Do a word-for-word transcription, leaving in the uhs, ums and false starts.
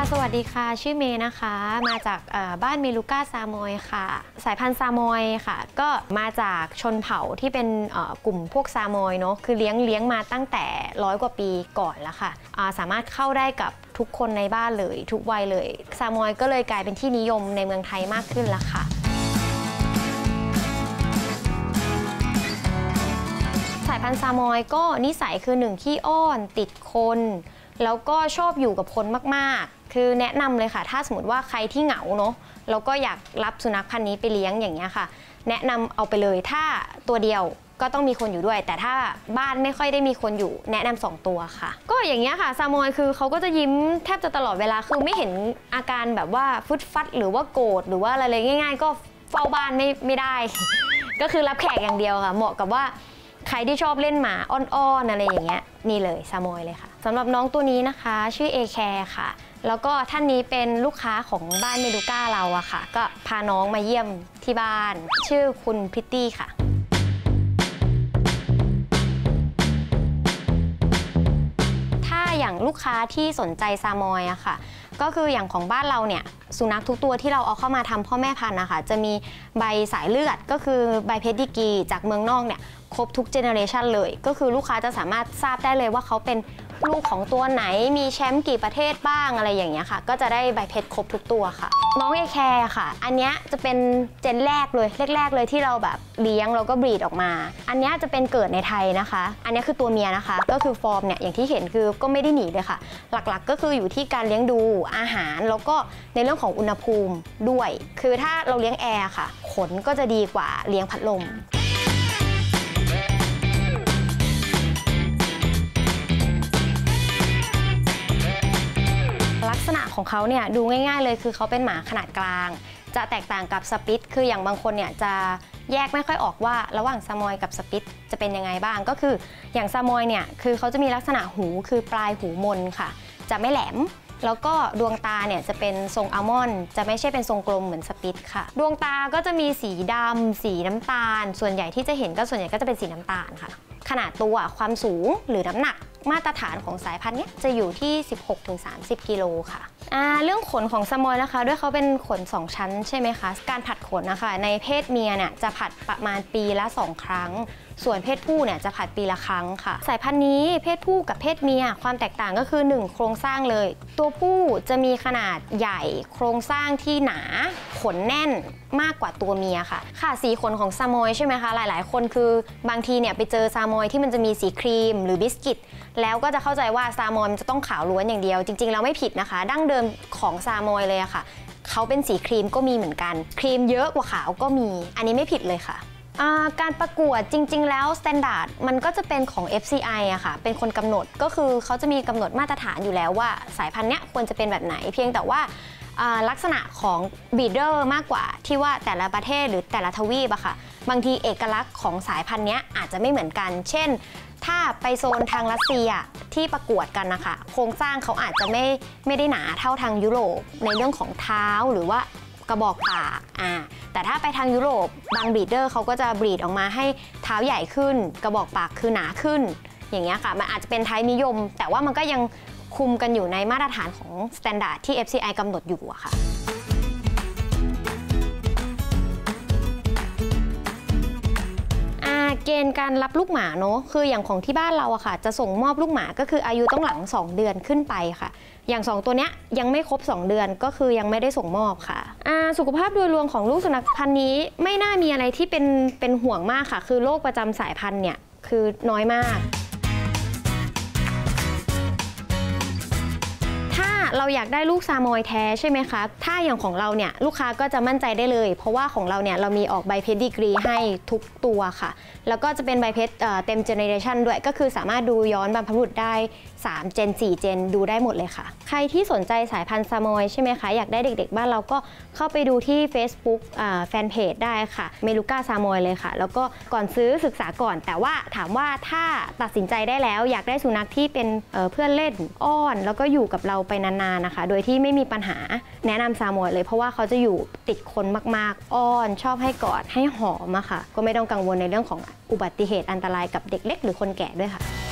สวัสดีค่ะชื่อเมย์นะคะมาจากบ้านเมลูก้าซามอยค่ะสายพันธุ์ซามอยค่ะก็มาจากชนเผ่าที่เป็นกลุ่มพวกซามอยเนาะคือเลี้ยงเลี้ยงมาตั้งแต่ร้อยกว่าปีก่อนแล้วค่ะสามารถเข้าได้กับทุกคนในบ้านเลยทุกวัยเลยซามอยก็เลยกลายเป็นที่นิยมในเมืองไทยมากขึ้นแล้วค่ะสายพันธุ์ซามอยก็นิสัยคือหนึ่งขี้อ้อนติดคนแล้วก็ชอบอยู่กับคนมากๆคือแนะนำเลยค่ะถ้าสมมติว่าใครที่เหงาเนาะแล้วก็อยากรับสุนัขพันธุ์นี้ไปเลี้ยงอย่างเงี้ยค่ะแนะนำเอาไปเลยถ้าตัวเดียวก็ต้องมีคนอยู่ด้วยแต่ถ้าบ้านไม่ค่อยได้มีคนอยู่แนะนำสองตัวค่ะก็อย่างเงี้ยค่ะซามอยคือเขาก็จะยิ้มแทบจะตลอดเวลาคือไม่เห็นอาการแบบว่าฟึดฟัดหรือว่าโกรธหรือว่าอะไรเลยง่ายๆก็เฝ้าบ้านไม่ไม่ได้ ก็คือรับแขกอย่างเดียวค่ะเหมาะกับว่าใครที่ชอบเล่นหมาอ้อนๆอะไรอย่างเงี้ยนี่เลยซามอยเลยค่ะสำหรับน้องตัวนี้นะคะชื่อเอแคร์ค่ะแล้วก็ท่านนี้เป็นลูกค้าของบ้านเมลูก้าเราอะค่ะก็พาน้องมาเยี่ยมที่บ้านชื่อคุณพริตตี้ค่ะถ้าอย่างลูกค้าที่สนใจซามอยอะค่ะก็คืออย่างของบ้านเราเนี่ยสุนัขทุกตัวที่เราเอาเข้ามาทำพ่อแม่พันธุ์นะคะจะมีใบสายเลือดก็คือใบเพดดิกรีจากเมืองนอกเนี่ยครบทุกเจเนอเรชันเลยก็คือลูกค้าจะสามารถทราบได้เลยว่าเขาเป็นลูกของตัวไหนมีแชมป์กี่ประเทศบ้างอะไรอย่างเงี้ยค่ะก็จะได้ใบเพชรครบทุกตัวค่ะน้องเอแคร์ค่ะอันเนี้ยจะเป็นเจนแรกเลยแรกๆเลยที่เราแบบเลี้ยงแล้วก็บรีดออกมาอันเนี้ยจะเป็นเกิดในไทยนะคะอันนี้คือตัวเมียนะคะก็คือฟอร์มเนี่ยอย่างที่เห็นคือก็ไม่ได้หนีเลยค่ะหลักๆก็คืออยู่ที่การเลี้ยงดูอาหารแล้วก็ในเรื่องของอุณหภูมิด้วยคือถ้าเราเลี้ยงแอร์ค่ะขนก็จะดีกว่าเลี้ยงพัดลมลักษณะของเขาเนี่ยดูง่ายๆเลยคือเขาเป็นหมาขนาดกลางจะแตกต่างกับสปิตคืออย่างบางคนเนี่ยจะแยกไม่ค่อยออกว่าระหว่างซามอยกับสปิตจะเป็นยังไงบ้างก็คืออย่างซามอยเนี่ยคือเขาจะมีลักษณะหูคือปลายหูมนค่ะจะไม่แหลมแล้วก็ดวงตาเนี่ยจะเป็นทรงอัลมอนด์จะไม่ใช่เป็นทรงกลมเหมือนสปิตค่ะดวงตาก็จะมีสีดำสีน้ำตาลส่วนใหญ่ที่จะเห็นก็ส่วนใหญ่ก็จะเป็นสีน้ำตาลค่ะขนาดตัวความสูงหรือน้ำหนักมาตรฐานของสายพันธุ์นี้จะอยู่ที่ สิบหกถึงสามสิบ กิโลค่ะเรื่องขนของซามอยนะคะด้วยเขาเป็นขนสองชั้นใช่ไหมคะการผัดขนนะคะในเพศเมียเนี่ยจะผัดประมาณปีละสองครั้งส่วนเพศผู้เนี่ยจะผัดปีละครั้งค่ะสายพันธุ์นี้เพศผู้กับเพศเมียความแตกต่างก็คือหนึ่งโครงสร้างเลยตัวผู้จะมีขนาดใหญ่โครงสร้างที่หนาขนแน่นมากกว่าตัวเมียค่ะค่ะสีขนของซามอยใช่ไหมคะหลายๆคนคือบางทีเนี่ยไปเจอซามอยที่มันจะมีสีครีมหรือบิสกิตแล้วก็จะเข้าใจว่าซามอยมันจะต้องขาวล้วนอย่างเดียวจริงๆแล้วไม่ผิดนะคะดั้งเดิมของซามอยเลยอะค่ะเขาเป็นสีครีมก็มีเหมือนกันครีมเยอะกว่าขาวก็มีอันนี้ไม่ผิดเลยค่ะการประกวดจริงๆแล้วสแตนดาร์ดมันก็จะเป็นของ เอฟ ซี ไอ อะค่ะเป็นคนกำหนดก็คือเขาจะมีกำหนดมาตรฐานอยู่แล้วว่าสายพันธุ์เนี้ยควรจะเป็นแบบไหนเพียงแต่ว่าลักษณะของบีดเดอร์มากกว่าที่ว่าแต่ละประเทศหรือแต่ละทวีปอะค่ะบางทีเอกลักษณ์ของสายพันธุ์เนี้ยอาจจะไม่เหมือนกันเช่นถ้าไปโซนทางรัสเซียที่ประกวดกันนะคะโครงสร้างเขาอาจจะไม่ไม่ได้หนาเท่าทางยุโรปในเรื่องของเท้าหรือว่ากระบอกปากอ่าแต่ถ้าไปทางยุโรปบางบรีดเดอร์เขาก็จะบรีดออกมาให้เท้าใหญ่ขึ้นกระบอกปากคือหนาขึ้นอย่างเงี้ยค่ะมันอาจจะเป็นไทป์นิยมแต่ว่ามันก็ยังคุมกันอยู่ในมาตรฐานของสแตนดาร์ดที่ เอฟ ซี ไอ กำหนดอยู่อะค่ะเกณฑ์การรับลูกหมาเนาะคืออย่างของที่บ้านเราอะค่ะจะส่งมอบลูกหมาก็คืออายุต้องหลังสองเดือนขึ้นไปค่ะอย่างสองตัวเนี้ยยังไม่ครบสองเดือนก็คือยังไม่ได้ส่งมอบค่ะสุขภาพโดยรวมของลูกสุนัขพันธุ์นี้ไม่น่ามีอะไรที่เป็นเป็นห่วงมากค่ะคือโรคประจำสายพันธุ์เนี่ยคือน้อยมากเราอยากได้ลูกซามอยแท้ใช่ไหมคะถ้าอย่างของเราเนี่ยลูกค้าก็จะมั่นใจได้เลยเพราะว่าของเราเนี่ยเรามีออกใบเพชรดีกรีให้ทุกตัวค่ะแล้วก็จะเป็นใบเพชรเต็มเจเนอเรชันด้วยก็คือสามารถดูย้อนบรรพบุรุษได้สามเจนสี่เจนดูได้หมดเลยค่ะใครที่สนใจสายพันธุ์ซามอยใช่ไหมคะอยากได้เด็กๆบ้านเราก็เข้าไปดูที่ Facebook แฟนเพจได้ค่ะเมลูก้าซามอยเลยค่ะแล้วก็ก่อนซื้อศึกษาก่อนแต่ว่าถามว่าถ้าตัดสินใจได้แล้วอยากได้สุนัขที่เป็นเพื่อนเล่นอ้อนแล้วก็อยู่กับเราไปนานๆนะคะโดยที่ไม่มีปัญหาแนะนำซามอยเลยเพราะว่าเขาจะอยู่ติดคนมากๆอ้อนชอบให้กอดให้หอมอะค่ะก็ไม่ต้องกังวลในเรื่องของอุบัติเหตุอันตรายกับเด็กเล็กหรือคนแก่ด้วยค่ะ